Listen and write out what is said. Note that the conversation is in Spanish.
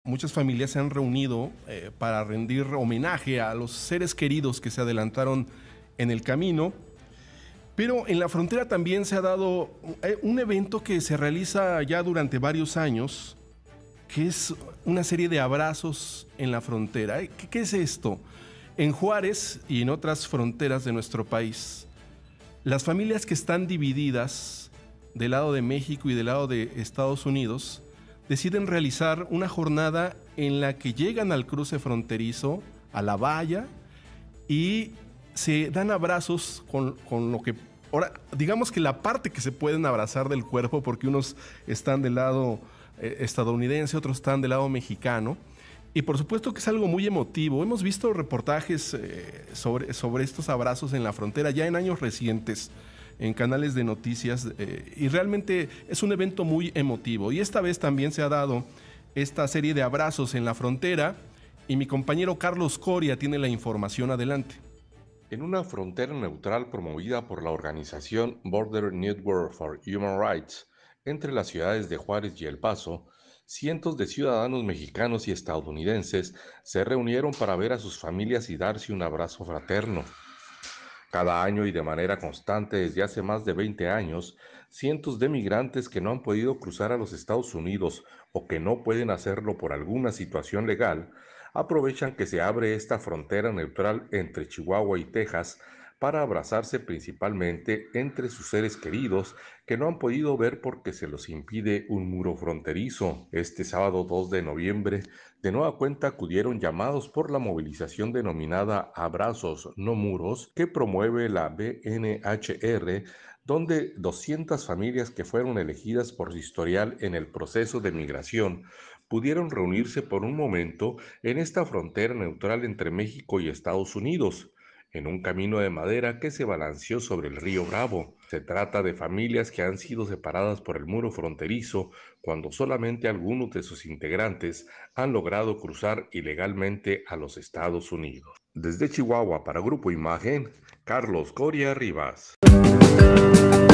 muchas familias se han reunido para rendir homenaje a los seres queridos que se adelantaron en el camino. Pero en la frontera también se ha dado un evento que se realiza ya durante varios años, que es una serie de abrazos en la frontera. ¿Qué es esto? En Juárez y en otras fronteras de nuestro país, las familias que están divididas del lado de México y del lado de Estados Unidos deciden realizar una jornada en la que llegan al cruce fronterizo, a la valla, y se dan abrazos con lo que... Ahora, digamos que la parte que se pueden abrazar del cuerpo, porque unos están del lado estadounidense, otros están del lado mexicano, y por supuesto que es algo muy emotivo. Hemos visto reportajes sobre estos abrazos en la frontera ya en años recientes, en canales de noticias, y realmente es un evento muy emotivo. Y esta vez también se ha dado esta serie de abrazos en la frontera, y mi compañero Carlos Coria tiene la información. Adelante. En una frontera neutral promovida por la organización Border Network for Human Rights entre las ciudades de Juárez y El Paso, cientos de ciudadanos mexicanos y estadounidenses se reunieron para ver a sus familias y darse un abrazo fraterno. Cada año y de manera constante desde hace más de 20 años, cientos de migrantes que no han podido cruzar a los Estados Unidos o que no pueden hacerlo por alguna situación legal, aprovechan que se abre esta frontera neutral entre Chihuahua y Texas para abrazarse principalmente entre sus seres queridos que no han podido ver porque se los impide un muro fronterizo. Este sábado 2 de noviembre, de nueva cuenta acudieron llamados por la movilización denominada Abrazos No Muros que promueve la BNHR, donde 200 familias que fueron elegidas por su historial en el proceso de migración pudieron reunirse por un momento en esta frontera neutral entre México y Estados Unidos, en un camino de madera que se balanceó sobre el río Bravo. Se trata de familias que han sido separadas por el muro fronterizo cuando solamente algunos de sus integrantes han logrado cruzar ilegalmente a los Estados Unidos. Desde Chihuahua para Grupo Imagen, Carlos Coria Rivas.